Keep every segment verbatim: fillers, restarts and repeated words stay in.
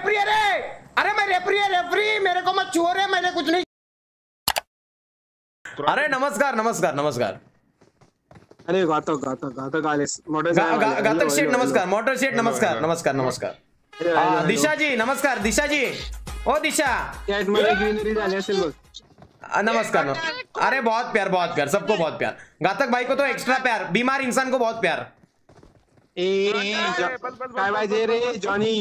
Referee है रे, अरे मैं रेफरी है, रेफरी मेरे को मत छुओ रे, मैंने कुछ नहीं। अरे नमस्कार नमस्कार नमस्कार। अरे घातक घातक घातक आले मोटर घातक शेठ नमस्कार, मोटर शेठ नमस्कार नमस्कार नमस्कार। हाँ दिशा जी नमस्कार, दिशा जी ओ दिशा नमस्कार। अरे बहुत प्यार बहुत प्यार, सबको बहुत प्यार। घातक भाई को तो एक्स्ट्रा प्यार, बीमार इंसान को बहुत प्यार। काय भाई दे रे जॉनी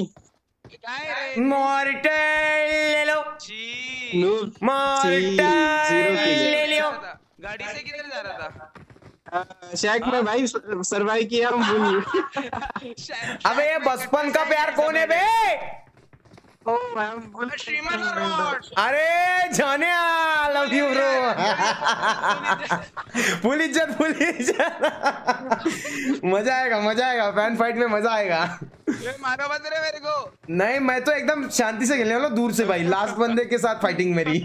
मॉर्टल ले लो, मॉर्टल ले लो। गाड़ी से किधर जा रहा था? शैक में भाई सरवाइव किया हम भूल। अबे ये बचपन का प्यार कौन है बे? अरे जाने लव यू ब्रो। फुल इज्जत फुल इज्जत। मजा आएगा मजा आएगा, फैन फाइट में मजा आएगा। मारो बंद रे मेरे को। नहीं मैं तो एकदम शांति से खेलने वाला, दूर से भाई, लास्ट बंदे के साथ फाइटिंग मेरी।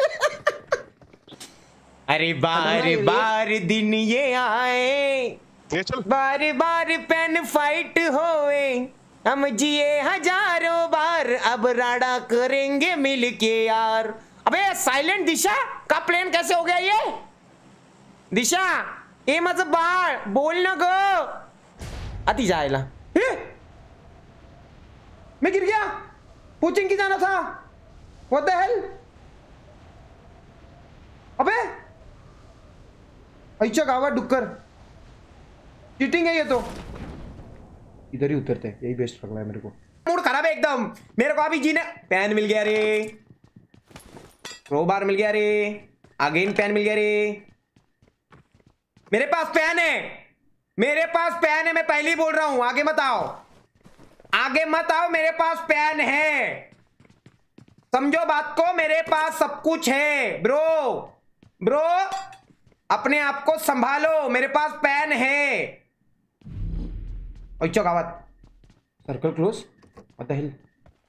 अरे बार बार दिन ये आए, बार बार पेन फाइट होए, हम जिए हजारों बार, अब राडा करेंगे मिलके यार। अबे साइलेंट दिशा का प्लेन कैसे हो गया ये? दिशा ये मतलब बाहर बोल ना गो अति जाएला। मैं गिर गया, कोचिंग की जाना था। What the hell? अबे अच्छा गावा डुक्कर, चीटिंग है ये तो। इधर ही उतरते हैं, यही बेस्ट लग रहा है मेरे को। मूड खराब है एकदम मेरे को अभी जीने। पैन मिल गया रे, क्रोबार मिल गया रे, अगेन पैन मिल गया रे। मेरे पास पैन है, मेरे पास पैन है, मैं पहले ही बोल रहा हूं। आगे मत आओ, आगे मत आओ, मेरे पास पैन है, समझो बात को। मेरे पास सब कुछ है ब्रो, ब्रो अपने आप को संभालो, मेरे पास पैन है। अच्छा गावत circle close, what the hell?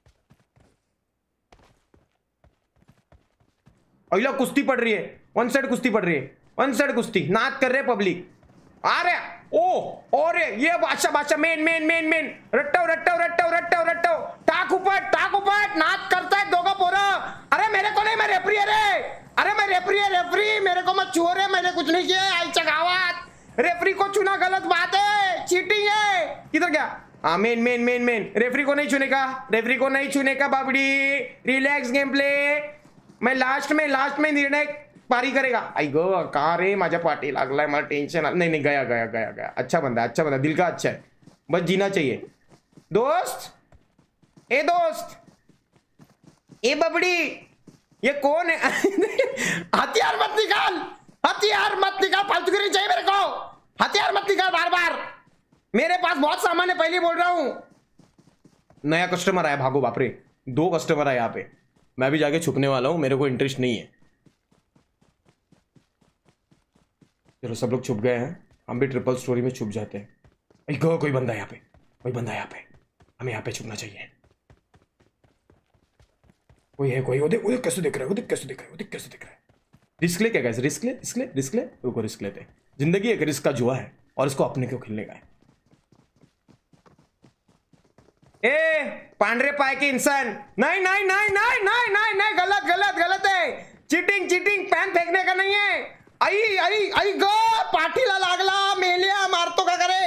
अगला कुश्ती पड़ रही है, वन साइड कुश्ती पड़ रही है, वन साइड कुश्ती, नाच कर रहे पब्लिक। अरे ओ और ये बादशाह बादशाह मेन मेन मेन मेन रट्टो रट्टो रट्टो रट्टो रट्टो टाक ऊपर टाक ऊपर नाच करता है दोगा पोरा। अरे मेरे को नहीं, मैं रेफरी है रे, अरे मैं रेफरी है, रेफरी मेरे को मत छुओ रे, मैंने कुछ नहीं किया। आई चगावत, रेफरी को छूना गलत बात है, चीटिंग है। किधर गया? हाँ मेन मेन मेन मेन, रेफरी को नहीं छूने का, रेफरी को नहीं छूने का बाबड़ी। रिलैक्स गेम प्ले, मैं लास्ट में लास्ट में निर्णय पारी करेगा। आई गो कहाँ रे माझ्या पाठी लागलाय, मला टेंशन। नहीं नहीं गया गया गया गया, अच्छा बंदा अच्छा बंदा, दिल का अच्छा है, बस जीना चाहिए। दोस्त ए दोस्त ए बबड़ी, ये कौन है? हथियार मत निकाल, हथियार मत निकाल, फालतूगिरी चाहिए मेरे को, हथियार मत निकाल बार बार। मेरे पास बहुत सामान है, पहले बोल रहा हूं। नया कस्टमर आया, भागो बाप रे, दो कस्टमर आए यहाँ पे, मैं भी जाके छुपने वाला हूं, मेरे को इंटरेस्ट नहीं है। चलो सब लोग छुप गए हैं, हम भी ट्रिपल स्टोरी में छुप जाते हैं। गो कोई बंदा यहाँ पे, कोई बंदा यहाँ पे, हमें यहाँ पे छुपना चाहिए। कोई है कोई, वो देख वो देख कैसे देख रहा है, वो देख कैसे देख रहा है, वो देख कैसे देख रहा है। रिस्क ले क्या, कैसे रिस्क ले, रिस्क ले रिस्क ले, रुको रिस्क लेते। जिंदगी एक रिस्क का जुआ है और इसको अपने को खेलने का है। ए पांडरे पाए के इंसान, नहीं नहीं नहीं नहीं नहीं नहीं नहीं, गलत गलत गलत है, चीटिंग चीटिंग, पैन फेंकने का नहीं है। आई आई आई गो पाठीला लागला, मेलिया मारतो का करे।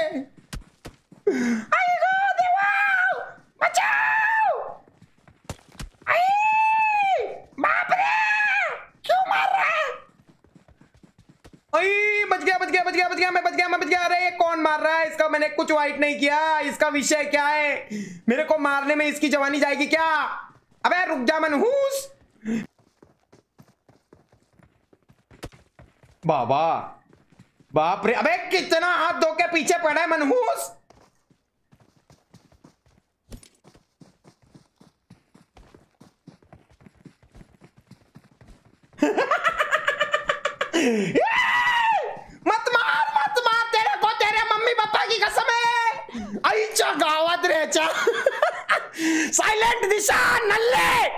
आई गो देवा बचाओ, आई बाप रे क्यों मार रहा है? आई बच गया बच गया बच गया बच गया मैं बच गया मैं बच गया। अरे ये कौन मार रहा है? इसका मैंने कुछ वाइट नहीं किया, इसका विषय क्या है? मेरे को मारने में इसकी जवानी जाएगी क्या? अबे रुक जा मनहूस। बाबा बाप रे, अबे कितना हाथ धो के पीछे पड़ा है मनहूस। मत मार मत मार, तेरे को तेरे मम्मी पापा की कसम है। आईचा गावात रेचा। साइलेंट दिशा नल्ले।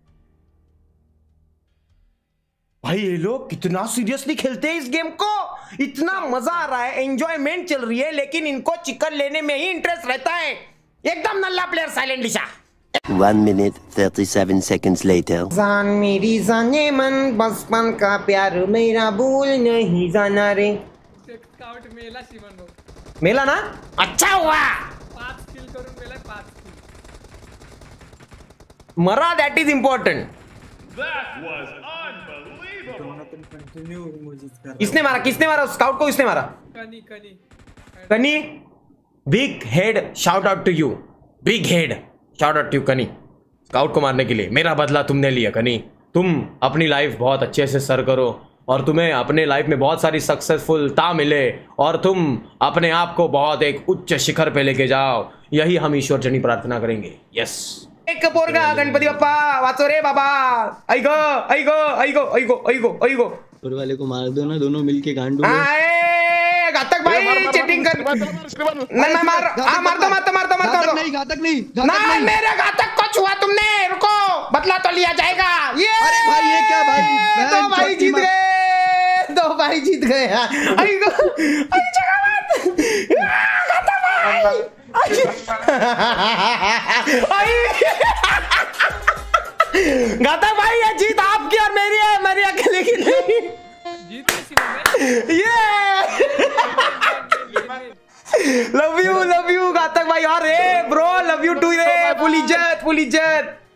भाई ये लोग कितना सीरियसली खेलते हैं इस गेम को, इतना मजा आ रहा है, एंजॉयमेंट चल रही है, लेकिन इनको चिकन लेने में ही इंटरेस्ट रहता है। एकदम नल्ला प्लेयर साइलेंट दिशा, One minute, thirty-seven seconds later. जान मेरी जाने मन बचपन का प्यार मेरा भूल नहीं जाना रे। स्काउट मेला शिवन भाऊ मेला ना अच्छा हुआ पाच किल करून मेला पाच किल मरा दॅट इज इम्पॉर्टंट। किसने मारा किसने मारा स्काउट को किसने मारा? कनी कनी कनी big head shout out to you big head shout out to you कनी स्काउट को मारने के लिए मेरा बदला तुमने लिया कनी। तुम अपनी लाइफ बहुत अच्छे से सर करो और तुम्हें अपने लाइफ में बहुत सारी सक्सेसफुलता मिले और तुम अपने आप को बहुत एक उच्च शिखर पे लेके जाओ यही हम ईश्वर जनी प्रार्थना करेंगे। यस एक पोरगा गणपती बाप्पा वाचो रे बाबा ऐक ऐक ऐक ऐक ऐक ऐक ऊपर वाले को मार दो ना दोनों मिलके गांडू में। आए घातक भाई चीटिंग कर नहीं मैं मार हाँ मार दो मार दो मार दो मार दो नहीं घातक नहीं ना मेरे घातक को छुआ तुमने रुको बदला तो लिया जाएगा। ये अरे भाई ये क्या भाई दो भाई जीत गए दो भाई जीत गए आई गो आई जगह घातक भाई घातक भाई ये जीत आपकी और मेरी है मेरी अकेले की नहीं। जीत गए शिवन ये लव यू लव यू घातक भाई और रे ब्रो लव यू टू रे फुल इज्जत फुल इज्जत।